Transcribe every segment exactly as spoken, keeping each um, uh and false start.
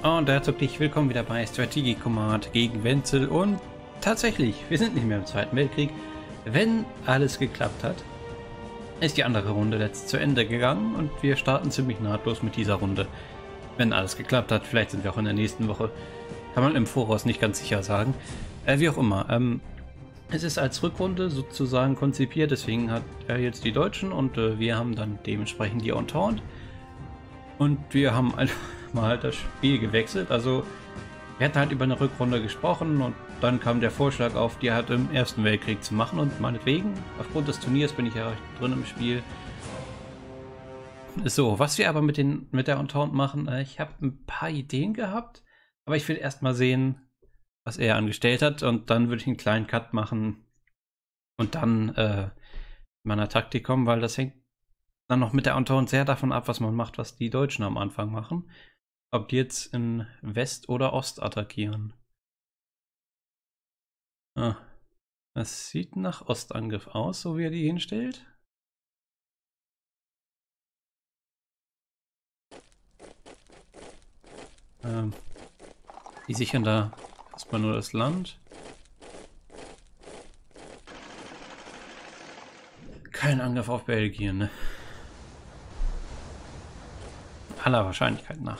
Und herzlich willkommen wieder bei Strategy Command gegen Wenzel. Und tatsächlich, wir sind nicht mehr im Zweiten Weltkrieg. Wenn alles geklappt hat, ist die andere Runde jetzt zu Ende gegangen und wir starten ziemlich nahtlos mit dieser Runde. Wenn alles geklappt hat, vielleicht sind wir auch in der nächsten Woche. Kann man im Voraus nicht ganz sicher sagen. Äh, wie auch immer. Ähm, es ist als Rückrunde sozusagen konzipiert, deswegen hat er jetzt die Deutschen und äh, wir haben dann dementsprechend die Entente. Und wir haben einfach mal das Spiel gewechselt. Also wir hatten halt über eine Rückrunde gesprochen und dann kam der Vorschlag auf, die halt im Ersten Weltkrieg zu machen. Und meinetwegen, aufgrund des Turniers bin ich ja recht drin im Spiel. So, was wir aber mit, den, mit der Entente machen, äh, ich habe ein paar Ideen gehabt, aber ich will erst mal sehen, was er angestellt hat und dann würde ich einen kleinen Cut machen und dann äh, meiner Taktik kommen, weil das hängt dann noch mit der Entente sehr davon ab, was man macht, was die Deutschen am Anfang machen. Ob die jetzt in West oder Ost attackieren. Ah, das sieht nach Ostangriff aus, so wie er die hinstellt. Ähm, die sichern da erstmal nur das Land. Kein Angriff auf Belgien, ne? Aller Wahrscheinlichkeit nach.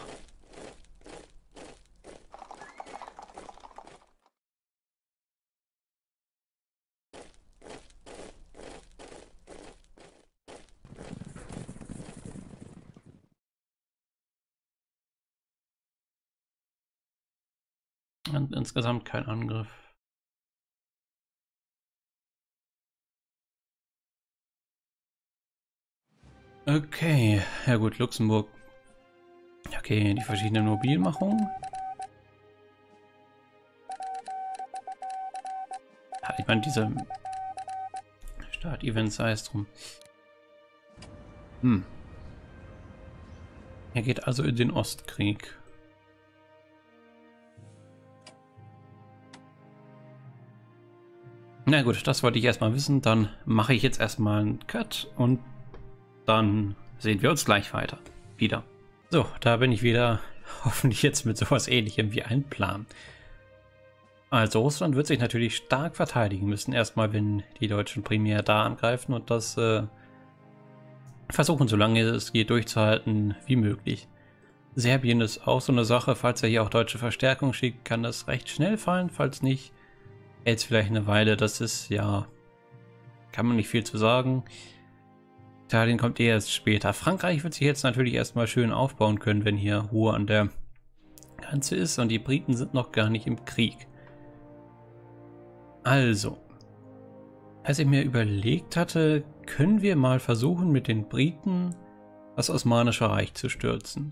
Und insgesamt kein Angriff. Okay, ja gut, Luxemburg. Okay, die verschiedenen Mobilmachungen. Ja, ich meine, diese Start-Events sei es drum. Hm. Er geht also in den Ostkrieg. Na gut, das wollte ich erstmal wissen. Dann mache ich jetzt erstmal einen Cut und dann sehen wir uns gleich weiter. Wieder. So, da bin ich wieder. Hoffentlich jetzt mit sowas Ähnlichem wie ein Plan. Also Russland wird sich natürlich stark verteidigen müssen. Erstmal, wenn die Deutschen primär da angreifen und das äh, versuchen, solange es geht, durchzuhalten wie möglich. Serbien ist auch so eine Sache. Falls er hier auch deutsche Verstärkung schickt, kann das recht schnell fallen. Falls nicht, hält es vielleicht eine Weile. Das ist, ja, kann man nicht viel zu sagen. Italien kommt eher erst später. Frankreich wird sich jetzt natürlich erstmal schön aufbauen können, wenn hier Ruhe an der Grenze ist. Und die Briten sind noch gar nicht im Krieg. Also, als ich mir überlegt hatte, können wir mal versuchen, mit den Briten das Osmanische Reich zu stürzen.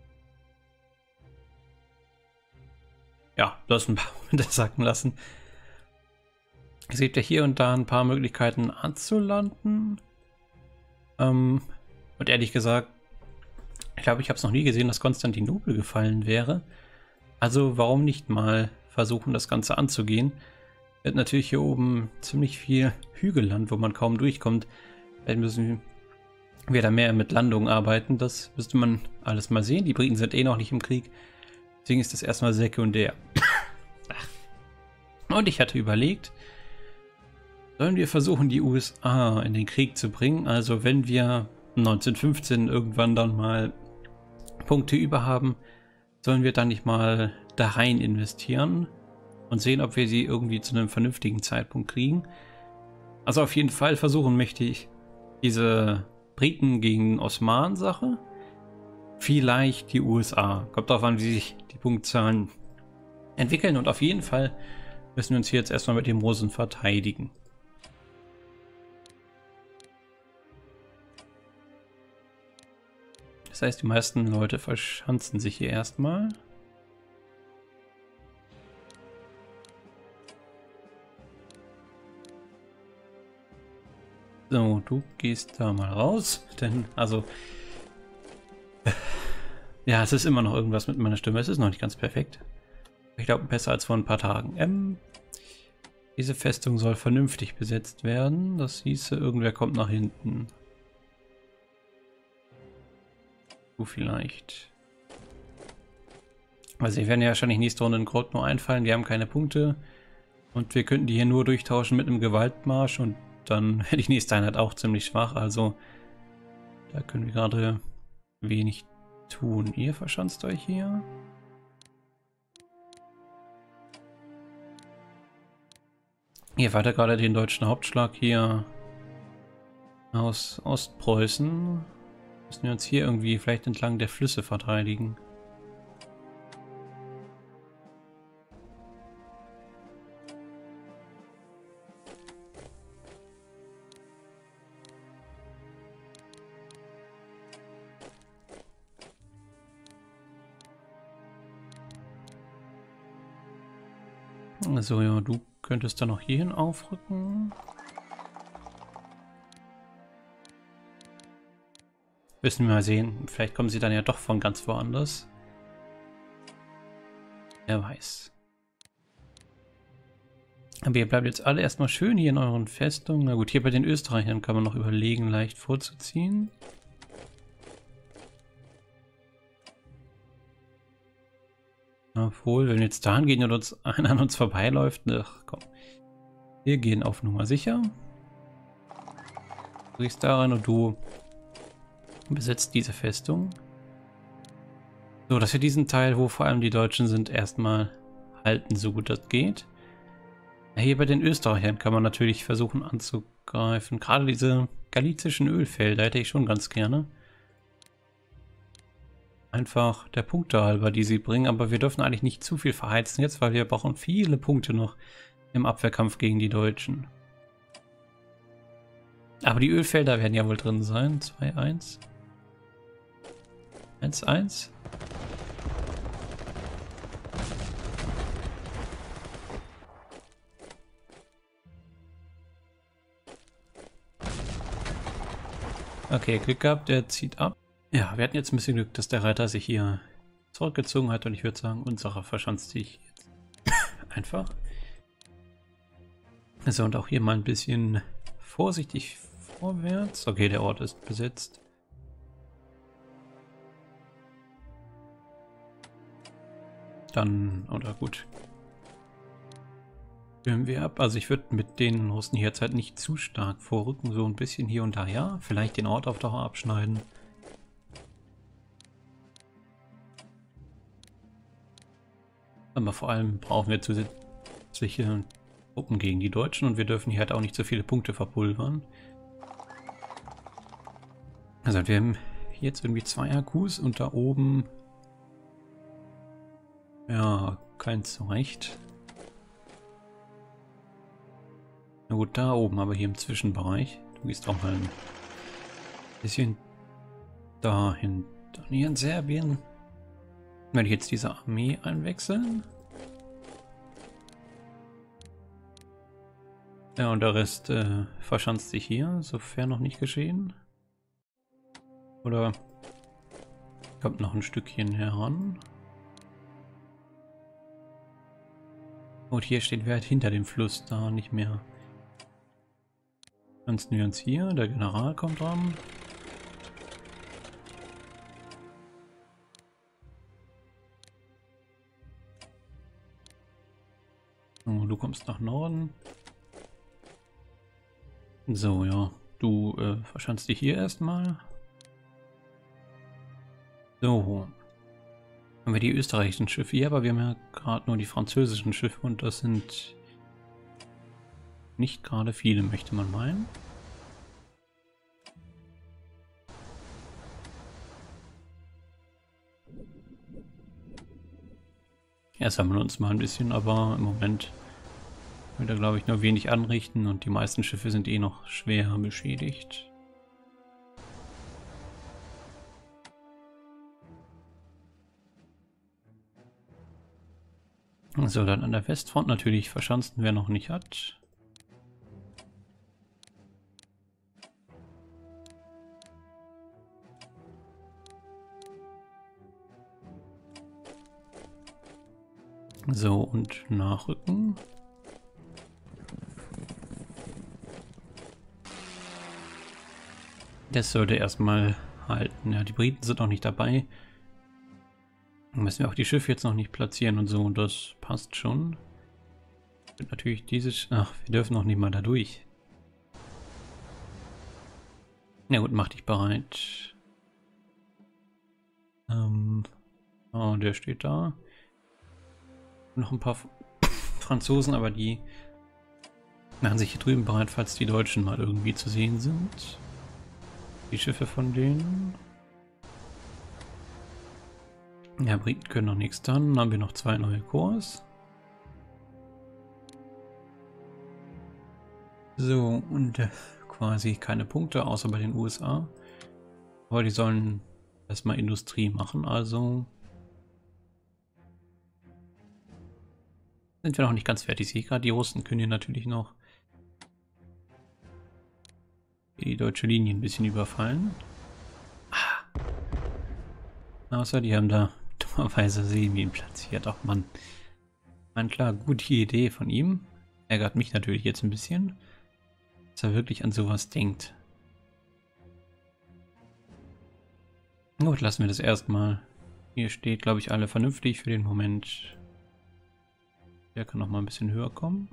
Ja, das ein paar Momente sacken lassen. Es gibt ja hier und da ein paar Möglichkeiten anzulanden. Ähm, und ehrlich gesagt, ich glaube, ich habe es noch nie gesehen, dass Konstantinopel gefallen wäre. Also warum nicht mal versuchen, das Ganze anzugehen? Wird natürlich hier oben ziemlich viel Hügelland, wo man kaum durchkommt. Vielleicht müssen wir da mehr mit Landungen arbeiten. Das müsste man alles mal sehen. Die Briten sind eh noch nicht im Krieg. Deswegen ist das erstmal sekundär. Und ich hatte überlegt, sollen wir versuchen, die U S A in den Krieg zu bringen? Also wenn wir neunzehnhundertfünfzehn irgendwann dann mal Punkte über haben, sollen wir dann nicht mal da rein investieren und sehen, ob wir sie irgendwie zu einem vernünftigen Zeitpunkt kriegen. Also auf jeden Fall versuchen möchte ich diese Briten gegen Osmanen-Sache. Vielleicht die U S A. Kommt darauf an, wie sich die Punktzahlen entwickeln. Und auf jeden Fall müssen wir uns hier jetzt erstmal mit dem Russen verteidigen. Das heißt, die meisten Leute verschanzen sich hier erstmal. So, du gehst da mal raus, denn, also, ja, es ist immer noch irgendwas mit meiner Stimme, es ist noch nicht ganz perfekt. Ich glaube, besser als vor ein paar Tagen. Ähm, diese Festung soll vernünftig besetzt werden, das hieße, irgendwer kommt nach hinten. Du vielleicht. Weil sie werden ja wahrscheinlich nächste Runde in Grot nur einfallen. Wir haben keine Punkte. Und wir könnten die hier nur durchtauschen mit einem Gewaltmarsch. Und dann wäre die nächste Einheit auch ziemlich schwach. Also da können wir gerade wenig tun. Ihr verschanzt euch hier. Ihr weiter gerade den deutschen Hauptschlag hier aus Ostpreußen. Müssen wir uns hier irgendwie vielleicht entlang der Flüsse verteidigen. Also ja, du könntest dann noch hierhin aufrücken. Müssen wir mal sehen. Vielleicht kommen sie dann ja doch von ganz woanders. Wer weiß. Aber ihr bleibt jetzt alle erstmal schön hier in euren Festungen. Na gut, hier bei den Österreichern kann man noch überlegen, leicht vorzuziehen. Obwohl, wenn wir jetzt dahin gehen und uns einer an uns vorbeiläuft, ach komm. Wir gehen auf Nummer sicher. Du gehst da rein und du besetzt diese Festung. So, dass wir diesen Teil, wo vor allem die Deutschen sind, erstmal halten, so gut das geht. Ja, hier bei den Österreichern kann man natürlich versuchen anzugreifen. Gerade diese galizischen Ölfelder hätte ich schon ganz gerne. Einfach der Punkte halber, die sie bringen, aber wir dürfen eigentlich nicht zu viel verheizen jetzt, weil wir brauchen viele Punkte noch im Abwehrkampf gegen die Deutschen. Aber die Ölfelder werden ja wohl drin sein. zwei eins. eins eins. Okay, Glück gehabt, der zieht ab. Ja, wir hatten jetzt ein bisschen Glück, dass der Reiter sich hier zurückgezogen hat und ich würde sagen, unserer verschanzt sich jetzt einfach. So, und auch hier mal ein bisschen vorsichtig vorwärts. Okay, der Ort ist besetzt. Dann, oder gut. Führen wir ab. Also ich würde mit den Russen hier jetzt halt nicht zu stark vorrücken. So ein bisschen hier und da, ja. Vielleicht den Ort auf Dauer abschneiden. Aber vor allem brauchen wir zusätzliche Truppen gegen die Deutschen und wir dürfen hier halt auch nicht so viele Punkte verpulvern. Also wir haben jetzt irgendwie zwei Akkus und da oben ja, keins zurecht. Na gut, da oben, aber hier im Zwischenbereich. Du gehst auch mal ein bisschen dahin. Dann hier in Serbien. Werde ich jetzt diese Armee einwechseln? Ja, und der Rest äh, verschanzt sich hier, sofern noch nicht geschehen. Oder kommt noch ein Stückchen heran. Und hier steht wer halt hinter dem Fluss, da nicht mehr. Pflanzen wir uns hier, der General kommt ran. Oh, du kommst nach Norden. So, ja. Du äh, verschanzt dich hier erstmal. So. Haben wir die österreichischen Schiffe hier, aber wir haben ja gerade nur die französischen Schiffe und das sind nicht gerade viele, möchte man meinen. Erst sammeln wir uns mal ein bisschen, aber im Moment wird er, glaube ich, nur wenig anrichten und die meisten Schiffe sind eh noch schwer beschädigt. So, dann an der Westfront natürlich verschanzen, wer noch nicht hat. So, und nachrücken. Das sollte erstmal halten. Ja, die Briten sind auch nicht dabei. Dann müssen wir auch die Schiffe jetzt noch nicht platzieren und so. Und das passt schon. Und natürlich dieses... Ach, wir dürfen noch nicht mal da durch. Na gut, mach dich bereit. Ähm... Oh, der steht da. Noch ein paar Franzosen, aber die machen sich hier drüben bereit, falls die Deutschen mal irgendwie zu sehen sind. Die Schiffe von denen. Ja, Briten können noch nichts. Dann haben wir noch zwei neue Korps. So, und äh, quasi keine Punkte, außer bei den U S A. Aber die sollen erstmal Industrie machen, also sind wir noch nicht ganz fertig. Ich sehe gerade, die Russen können hier natürlich noch die deutsche Linie ein bisschen überfallen. Ah. Außer die haben da dummerweise Seeminen platziert. Ach Mann. Man, klar, gute Idee von ihm. Ärgert mich natürlich jetzt ein bisschen, dass er wirklich an sowas denkt. Gut, lassen wir das erstmal. Hier steht, glaube ich, alle vernünftig für den Moment. Der kann noch mal ein bisschen höher kommen.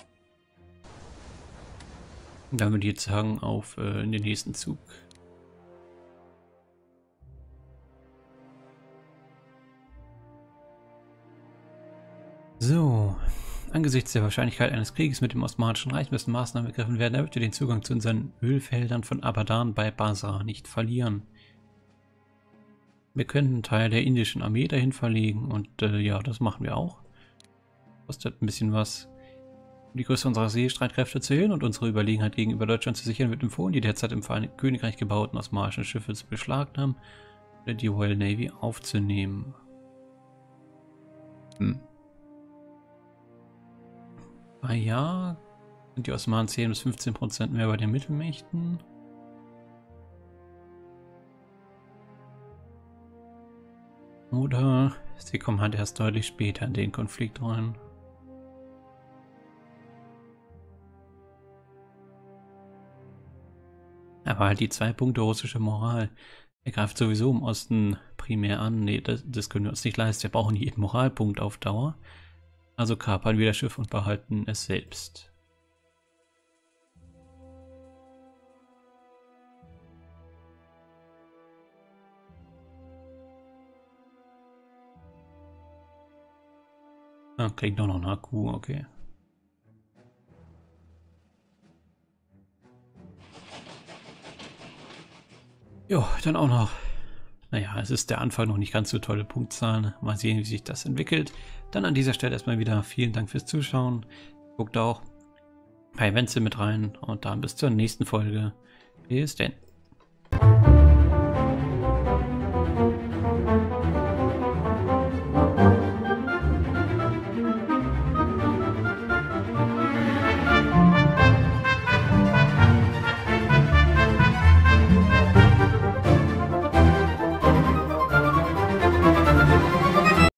Und dann würde ich jetzt sagen, auf äh, in den nächsten Zug. So, angesichts der Wahrscheinlichkeit eines Krieges mit dem Osmanischen Reich müssen Maßnahmen ergriffen werden, damit wir den Zugang zu unseren Ölfeldern von Abadan bei Basra nicht verlieren. Wir können einen Teil der indischen Armee dahin verlegen und äh, ja, das machen wir auch. Kostet ein bisschen was. Um die Größe unserer Seestreitkräfte zu erhöhen und unsere Überlegenheit gegenüber Deutschland zu sichern, wird empfohlen, die derzeit im Vereinigten Königreich gebauten osmanischen Schiffe zu beschlagnahmen oder die Royal Navy aufzunehmen. Hm. Ah ja, sind die Osmanen zehn bis fünfzehn Prozent mehr bei den Mittelmächten. Oder sie kommen halt erst deutlich später in den Konflikt rein. Aber halt die zwei Punkte russische Moral. Er greift sowieso im Osten primär an. Nee, das, das können wir uns nicht leisten. Wir brauchen jeden Moralpunkt auf Dauer. Also kapern wir das Schiff und behalten es selbst. Ah, kriegt doch noch einen Akku, okay. Jo, dann auch noch. Naja, es ist der Anfang, noch nicht ganz so tolle Punktzahlen. Mal sehen, wie sich das entwickelt. Dann an dieser Stelle erstmal wieder vielen Dank fürs Zuschauen. Guckt auch bei Wenzel mit rein und dann bis zur nächsten Folge. Bis denn.